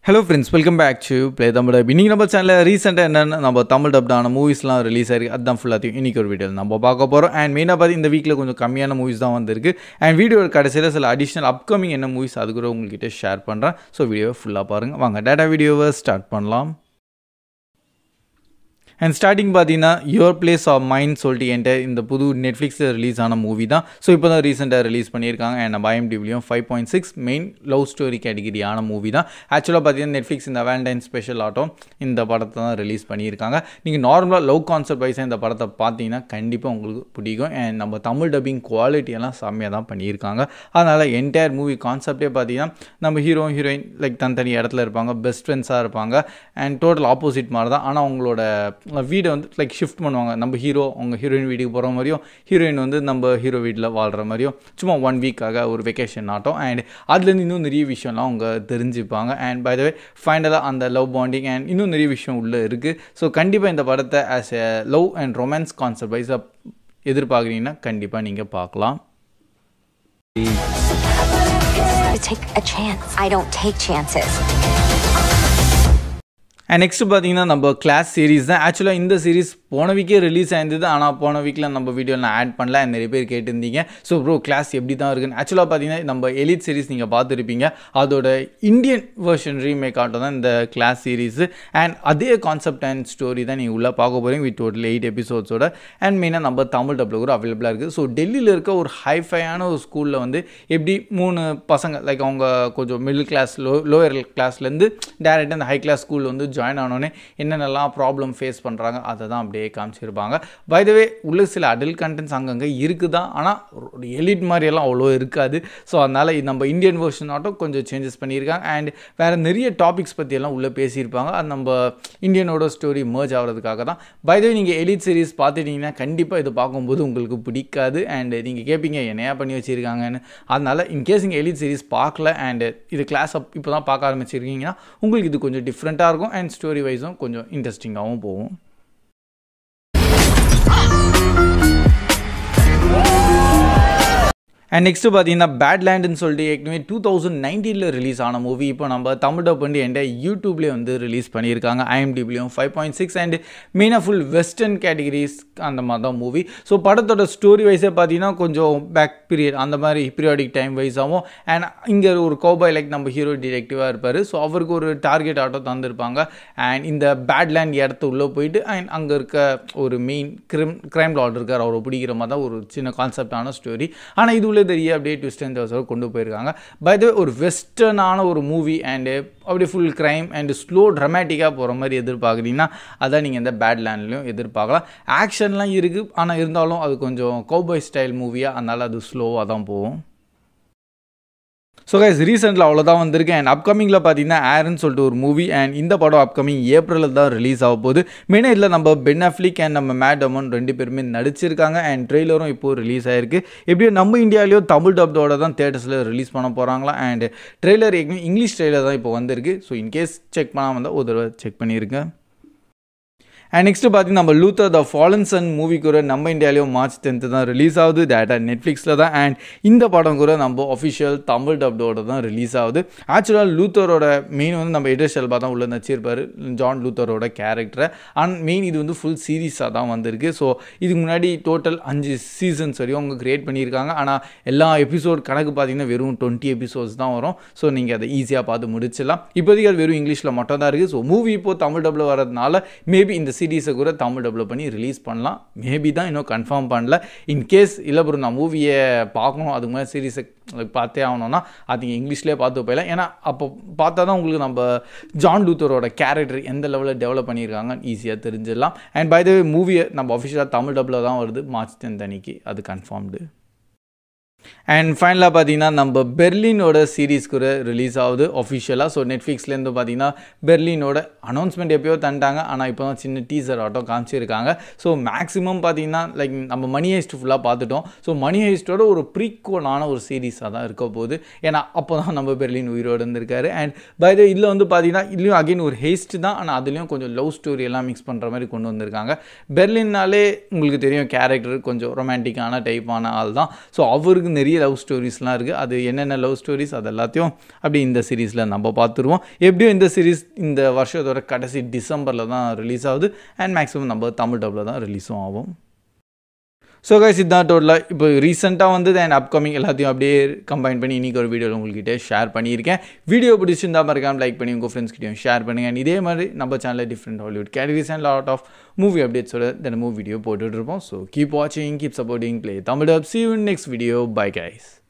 Hello friends, welcome back to Playtamildub. இன்னைக்கு நம்ம சேனல்ல ரீசெண்டா என்னன்னா நம்ம தமிழ் டப்டான மூவிஸ்லாம் ரிலீஸ் ஆயிருக்கு. அதான் ஃபுல்லாத்தையும் இன்னைக்கு ஒரு வீடியோல நம்ம பார்க்க போறோம். அண்ட் மெயினா பார்த்து இந்த வீக்ல கொஞ்சம் கம்மியான மூவிஸ் தான் வந்திருக்கு. அண்ட் வீடியோட கடைசியில சில அடிஷனல் அப்கமிங் என்ன மூவிஸ் அது கூட உங்ககிட்ட ஷேர் பண்றேன். ஸோ வீடியோவை ஃபுல்லா பாருங்க. வாங்க டேட்டா வீடியோவை ஸ்டார்ட் பண்ணலாம். அண்ட் ஸ்டார்டிங் பார்த்தீங்கன்னா யுவர் பிளேஸ் ஆஃப் மைண்ட் சொல்லிட்டு என்கிட்ட இந்த புது நெட்ஃப்ளிக்ஸில் ரிலீஸ் ஆன மூவி தான். ஸோ இப்போ தான் ரீசெண்டாக ரிலீஸ் பண்ணியிருக்காங்க. அண்ட் நம்ம IMDbலையும் 5.6 மெயின் லவ் ஸ்டோரி கேட்டகிரியான மூவி தான். ஆக்சுவலாக பார்த்தீங்கன்னா நெட்ஃப்ளிக்ஸ் இந்த வேலண்டைன் ஸ்பெஷல் ஆட்டம் இந்த படத்தை தான் ரிலீஸ் பண்ணியிருக்காங்க. நீங்கள் நார்மலாக லவ் கான்செப்ட் வைஸாக இந்த படத்தை பார்த்தீங்கன்னா கண்டிப்பாக உங்களுக்கு பிடிக்கும். அண்ட் நம்ம தமிழ் டப்பிங் குவாலிட்டியெல்லாம் செம்மையாக தான் பண்ணியிருக்காங்க. அதனால் என்டையர் மூவி கான்செப்டே பார்த்தீங்கன்னா நம்ம ஹீரோயின் லைக் தனித்தனி இடத்துல இருப்பாங்க, பெஸ்ட் ஃப்ரெண்ட்ஸாக இருப்பாங்க. அண்ட் டோட்டல் ஆப்போசிட் மாதிரி தான். ஆனால் அவங்களோட வீடை வந்து லைக் ஷிஃப்ட் பண்ணுவாங்க. நம்ம ஹீரோ அவங்க ஹீரோயின் வீட்டுக்கு போகிற மாதிரியும், ஹீரோயின் வந்து நம்ம ஹீரோ வீட்டில் வாழ்கிற மாதிரியும் சும்மா 1 வீக்காக ஒரு வெக்கேஷன் ஆட்டம். அண்ட் அதுலேருந்து இன்னும் நிறைய விஷயம்லாம் அவங்க தெரிஞ்சுப்பாங்க. அண்ட் பை த வே ஃபைனலாக அந்த லவ் பாண்டிங் அண்ட் இன்னும் நிறைய விஷயம் உள்ளே இருக்குது. ஸோ கண்டிப்பாக இந்த படத்தை as a love and romance concept வைஸாக எதிர்பார்க்குறீங்கன்னா கண்டிப்பாக நீங்கள் பார்க்கலாம். Take a chance. I don't take chances. And next பார்த்தீங்கன்னா நம்ம கிளாஸ் சீரிஸ் தான். ஆக்சுவலாக இந்த சீரிஸ் போன வீக்கே ரிலீஸ் ஆயிருந்தது. ஆனால் போன வீக்கில் நம்ம வீடியோவில் நான் ஆட் பண்ணல. நிறைய பேர் கேட்டிருந்தீங்க. ஸோ ப்ரோ கிளாஸ் எப்படி தான் இருக்குன்னு. ஆக்சுவலாக பார்த்தீங்கன்னா நம்ம எலிட் சீரிஸ் நீங்கள் பார்த்துருப்பீங்க. அதோட இந்தியன் வெர்ஷன் ரீமேக் ஆட்டம் தான் இந்த கிளாஸ் சீரிஸு. அண்ட் அதே கான்செப்ட் அண்ட் ஸ்டோரி தான் நீங்கள் உள்ளே பார்க்க போகிறீங்க வித் டோட்டல் 8 எபிசோட்ஸோட. அண்ட் மெயினாக நம்ம தமிழ் டப்பில் கூட அவைலபிளாக இருக்குது. ஸோ டெல்லியில் இருக்க ஒரு ஹைஃபையான ஒரு ஸ்கூலில் வந்து எப்படி 3 பசங்க லைக் அவங்க கொஞ்சம் மிடில் கிளாஸ் லோயர் கிளாஸ்லேருந்து டேரெக்டாக அந்த ஹை கிளாஸ் ஸ்கூலில் வந்து ஜாயின் ஆனோடனே என்னென்னலாம் ப்ராப்ளம் ஃபேஸ் பண்ணுறாங்க அதை தான் அப்படியே காமிச்சிருப்பாங்க. பை த வே உள்ள சில அடல்ட் கண்டென்ட்ஸ் அங்கங்கே இருக்குது தான். ஆனால் எலிட் மாதிரியெல்லாம் அவ்வளோ இருக்காது. ஸோ அதனால் நம்ம இந்தியன் வெர்ஷன் ஆட்டம் கொஞ்சம் சேஞ்சஸ் பண்ணியிருக்காங்க. அண்ட் வேறு நிறைய டாபிக்ஸ் பற்றியெல்லாம் உள்ளே பேசியிருப்பாங்க. அது நம்ம இந்தியனோட ஸ்டோரி மர்ஜ் ஆகிறதுக்காக தான். பை த வே நீங்கள் எலிட் சீரிஸ் பார்த்துட்டிங்கன்னா கண்டிப்பாக இது பார்க்கும்போது உங்களுக்கு பிடிக்காது. அண்ட் நீங்கள் கேட்பீங்க என்னையா பண்ணி வச்சுருக்காங்கன்னு. அதனால் இன்கேஸ் நீங்கள் எலிட் சீரிஸ் பார்க்கல அண்ட் இது கிளாஸ் அப் இப்போ தான் பார்க்க ஆரம்பிச்சிருக்கீங்கன்னா உங்களுக்கு இது கொஞ்சம் டிஃப்ரெண்ட்டாக இருக்கும். அண்ட் ஸ்டோரி வைஸும் கொஞ்சம் இன்ட்ரெஸ்டிங்காகவும் போகும். அண்ட் நெக்ஸ்ட்டு பார்த்தீங்கன்னா பேட்லேண்டுன்னு சொல்லிட்டு ஏற்கனவே 2019 ரிலீஸ் ஆன மூவி இப்போ நம்ம தமிழ் டப் வந்து என்கிட்ட யூடியூப்லேயே வந்து ரிலீஸ் பண்ணியிருக்காங்க. IMDbலையும் 5.6 அண்ட் மெயினாக ஃபுல் வெஸ்டர்ன் கேட்டகிரிஸ் அந்த மாதிரி தான் மூவி. ஸோ படத்தோட ஸ்டோரி வைஸே பார்த்தீங்கன்னா கொஞ்சம் பேக் பீரியட் அந்த மாதிரி பீரியாடிக் டைம் வைஸாகவும். அண்ட் இங்கே ஒரு கோபாய் லைக் நம்ம ஹீரோ டிடெக்டிவாக இருப்பார். ஸோ அவருக்கு ஒரு டார்கெட் ஆட்டோ தந்திருப்பாங்க. அண்ட் இந்த பேட்லேண்ட் இடத்து உள்ளே போயிட்டு அண்ட் அங்கே இருக்க ஒரு மெயின் கிரைம் லார்ட் இருக்கார், அவரை பிடிக்கிற மாதிரி தான் ஒரு சின்ன கான்செப்டான ஸ்டோரி. ஆனால் இது தெரிய அப்படியே ட்விஸ்ட் அண்ட் டர்ன்ஸ் கொண்டு போயிருக்காங்க. பை த வே ஒரு வெஸ்டர்னான ஒரு மூவி அண்டு அப்படியே ஃபுல் கிரைம் அண்ட் ஸ்லோ ட்ரமேட்டிக்காக போகிற மாதிரி எதிர்பார்க்குறீங்கன்னா அதான் நீங்கள் இந்த பேட்லேண்ட்லையும் எதிர்பார்க்கலாம். ஆக்ஷன்லாம் இருக்குது, ஆனால் இருந்தாலும் அது கொஞ்சம் கௌபாய் ஸ்டைல் மூவியாக, அதனால் அது ஸ்லோவாக தான் போகும். ஸோ கைஸ் ரீசெண்டில் அவ்வளோதான் வந்திருக்கு. அண்ட் அப்கமிங்கில் பார்த்தீங்கன்னா ஏர்ன்னு சொல்லிட்டு ஒரு மூவி. அண்ட் இந்த படம் அப்கமிங் ஏப்ரலில் தான் ரிலீஸ் ஆக போகுது. மெயினாக இதில் நம்ம பென் அஃப்லிக் அண்ட் நம்ம மேட் டேமன் 2 பேருமே நடிச்சிருக்காங்க. அண்ட் ட்ரெய்லரும் இப்போது ரிலீஸ் ஆகிருக்கு. எப்படியும் நம்ம இந்தியாவிலேயும் தமிழ் டப்டோட தான் தேட்டர்ஸில் ரிலீஸ் பண்ண போகிறாங்களா. அண்ட் ட்ரெய்லர் ஏற்கனவே இங்கிலீஷ் ட்ரெய்லர் தான் இப்போ வந்திருக்கு. ஸோ இன்கேஸ் செக் பண்ணாமல் வந்தால் ஒரு தடவை செக் பண்ணியிருக்கேன். அண்ட் நெக்ஸ்ட்டு பார்த்தீங்கன்னா நம்ம Luther the Fallen Sun movie கூட நம்ம இந்தியாவிலேயும் March 10 தான் ரிலீஸ் ஆகுது. டேட்டா நெட்ஃப்ளிக்ஸில் தான். அண்ட் இந்த படம் கூட நம்ம அஃபிஷியல் தமிழ் டப்டோட தான் ரிலீஸ் ஆகுது. ஆக்சுவலாக லூத்தரோட மெயின் வந்து நம்ம இட்ரிஸ் எல்பா தான் உள்ள நடிச்சிருப்பார், ஜான் லூத்தரோட கேரக்டரை. அண்ட் மெயின் இது வந்து ஃபுல் சீரீஸாக தான் வந்திருக்கு. ஸோ இதுக்கு முன்னாடி டோட்டல் 5 சீசன்ஸ் வரையும் அவங்க கிரியேட் பண்ணியிருக்காங்க. ஆனால் எல்லா எபிசோட் கணக்கு பார்த்தீங்கன்னா வெறும் 20 எபிசோட்ஸ் தான் வரும். ஸோ நீங்கள் அதை ஈஸியாக பார்த்து முடிச்சிடலாம். இப்போதைக்கு அது வெறும் இங்கிலீஷில் மட்டும் தான் இருக்குது. ஸோ மூவி இப்போது தமிழ் டப்பில் வரதுனால மேபி இந்த சீரீஸை கூட தமிழ் டப்பில் பண்ணி ரிலீஸ் பண்ணலாம். மேபி தான் இன்னும் கன்ஃபார்ம் பண்ணல. இன்கேஸ் இல்லை ப்ரோ நான் மூவியை பார்க்கணும் அதுக்கு மேலே சீரீஸை பார்த்தே ஆகணும்னா அது இங்கிலீஷ்லேயே பார்த்து போயிடலாம். ஏன்னா அப்போ பார்த்தா தான் உங்களுக்கு நம்ம ஜான் லூத்தரோட கேரக்டர் எந்த லெவலில் டெவலப் பண்ணியிருக்காங்கன்னு ஈஸியாக தெரிஞ்சிடலாம். அண்ட் பை த வே மூவியை நம்ம அஃபிஷியலாக தமிழ் டப்பில் தான் வருது March 10 அன்னைக்கு, அது கன்ஃபார்ம்டு. அண்ட் ஃபைனலாக பார்த்தீங்கன்னா நம்ம பெர்லினோட சீரீஸ் கூட ரிலீஸ் ஆகுது அஃபிஷியலாக. ஸோ நெட்ஃப்ளிக்ஸ்லேருந்து பார்த்தீங்கன்னா பெர்லினோட அனௌன்ஸ்மெண்ட் எப்போயோ தந்துட்டாங்க. ஆனால் இப்போ தான் சின்ன டீசர் ஆட்டம் காமிச்சிருக்காங்க. ஸோ மேக்ஸிமம் பார்த்தீங்கன்னா லைக் நம்ம மணி ஹெய்ஸ்ட் ஃபுல்லாக பார்த்துட்டோம். ஸோ மணி ஹெய்ஸ்ட்டோட ஒரு ப்ரீக்வலான ஒரு சீரீஸாக தான் இருக்க போகுது. ஏன்னா அப்போ தான் நம்ம பெர்லின் உயிரோடு இருந்திருக்காரு. அண்ட் பை த இதில் வந்து பார்த்தீங்கன்னா இதுலேயும் அகைன் ஒரு ஹெய்ஸ்ட் தான். ஆனால் அதுலேயும் கொஞ்சம் லவ் ஸ்டோரி எல்லாம் மிக்ஸ் பண்ணுற மாதிரி கொண்டு வந்திருக்காங்க. பெர்லின்னாலே உங்களுக்கு தெரியும் கேரக்டர் கொஞ்சம் ரொமான்டிக்கான டைப்பான ஆள் தான். ஸோ அவருக்கு நிறைய லவ் ஸ்டோரிஸ்லாம் இருக்குது. அது என்னென்ன லவ் ஸ்டோரிஸ் அது எல்லாத்தையும் அப்படி இந்த சீரீஸில் நம்ம பார்த்துருவோம். எப்படியும் இந்த சீரீஸ் இந்த வருஷத்தோட கடைசி டிசம்பரில் தான் ரிலீஸ் ஆகுது அண்ட் மேக்ஸிமம் நம்ம தமிழ் டப்பில் தான் ரிலீஸும் ஆகும். ஸோ கைஸ் இதுதான் டோட்டலாக இப்போ ரீசெண்டாக வந்தது அண்ட் அப்கமிங் எல்லாத்தையும் அப்படியே கம்பைன் பண்ணி இன்றைக்கி ஒரு வீடியோவில் உங்கள்கிட்ட ஷேர் பண்ணியிருக்கேன். வீடியோ பிடிச்சிருந்தா மறக்காம லைக் பண்ணி உங்கள் ஃப்ரெண்ட்ஸ்கிட்டையும் ஷேர் பண்ணுங்கள். அண்ட் இதே மாதிரி நம்ம சேனலில் different Hollywood categories and lot of movie அப்டேட்ஸோட தினமும் வீடியோ போட்டுட்ருப்போம். ஸோ கீப் வாட்சிங், keep supporting Play Tamildub. See you in next video. Bye guys.